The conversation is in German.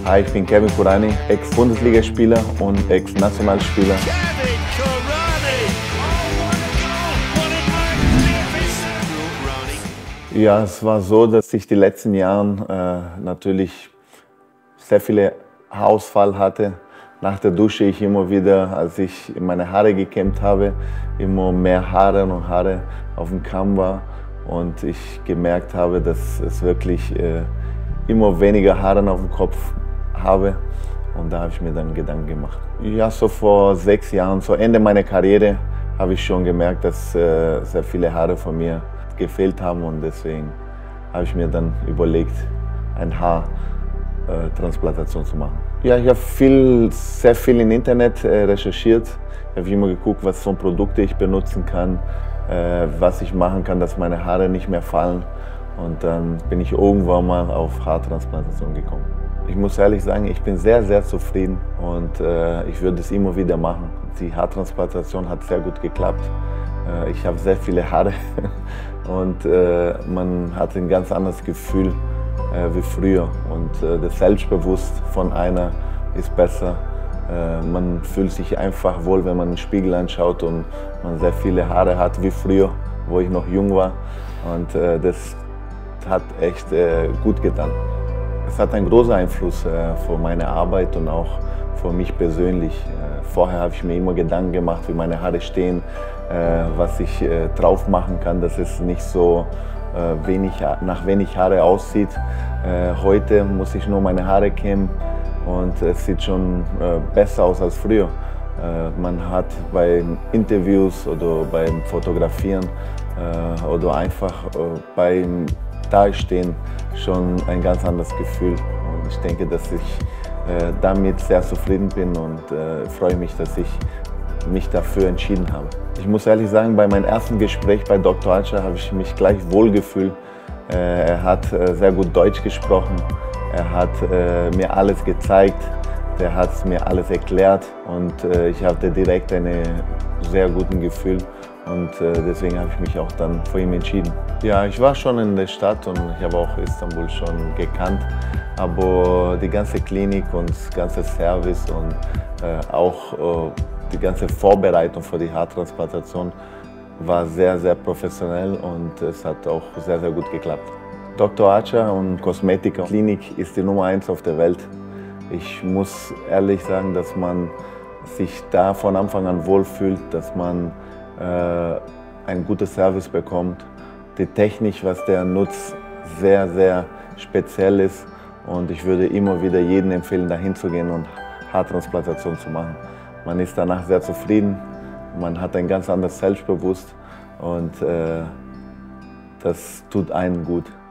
Hi, ich bin Kevin Kurani, Ex-Bundesligaspieler und Ex-Nationalspieler. Ja, es war so, dass ich die letzten Jahre natürlich sehr viele Haarausfall hatte. Nach der Dusche ich immer wieder, als ich meine Haare gekämmt habe, immer mehr Haare und Haare auf dem Kamm war. Und ich gemerkt habe, dass es wirklich immer weniger Haare auf dem Kopf habe. Und da habe ich mir dann Gedanken gemacht. Ja, so vor 6 Jahren, so Ende meiner Karriere, habe ich schon gemerkt, dass sehr viele Haare von mir gefehlt haben. Und deswegen habe ich mir dann überlegt, ein Haartransplantation zu machen. Ja, ich habe sehr viel im Internet recherchiert. Ich habe immer geguckt, was für Produkte ich benutzen kann, was ich machen kann, dass meine Haare nicht mehr fallen. Und dann bin ich irgendwann mal auf Haartransplantation gekommen. Ich muss ehrlich sagen, ich bin sehr, sehr zufrieden und ich würde es immer wieder machen. Die Haartransplantation hat sehr gut geklappt. Ich habe sehr viele Haare und man hat ein ganz anderes Gefühl wie früher. Und das Selbstbewusstsein von einer ist besser. Man fühlt sich einfach wohl, wenn man den Spiegel anschaut und man sehr viele Haare hat wie früher, wo ich noch jung war. Und das hat echt gut getan. Es hat einen großen Einfluss für meine Arbeit und auch für mich persönlich. Vorher habe ich mir immer Gedanken gemacht, wie meine Haare stehen, was ich drauf machen kann, dass es nicht so nach wenig Haare aussieht. Heute muss ich nur meine Haare kämmen und es sieht schon besser aus als früher. Man hat bei Interviews oder beim Fotografieren oder einfach beim Dastehen schon ein ganz anderes Gefühl. Und ich denke, dass ich damit sehr zufrieden bin und freue mich, dass ich mich dafür entschieden habe. Ich muss ehrlich sagen, bei meinem ersten Gespräch bei Dr. Acha habe ich mich gleich wohlgefühlt. Er hat sehr gut Deutsch gesprochen, er hat mir alles gezeigt, er hat mir alles erklärt und ich hatte direkt ein sehr gutes Gefühl. Und deswegen habe ich mich auch dann für ihn entschieden. Ja, ich war schon in der Stadt und ich habe auch Istanbul schon gekannt. Aber die ganze Klinik und das ganze Service und auch die ganze Vorbereitung für die Haartransplantation war sehr, sehr professionell und es hat auch sehr, sehr gut geklappt. Dr. Acha und Kosmetika Klinik ist die Nummer 1 auf der Welt. Ich muss ehrlich sagen, dass man sich da von Anfang an wohlfühlt, dass man ein gutes Service bekommt. Die Technik, was der nutzt, sehr, sehr speziell ist. Und ich würde immer wieder jedem empfehlen, dahin zu gehen und Haartransplantation zu machen. Man ist danach sehr zufrieden, man hat ein ganz anderes Selbstbewusstsein und das tut einen gut.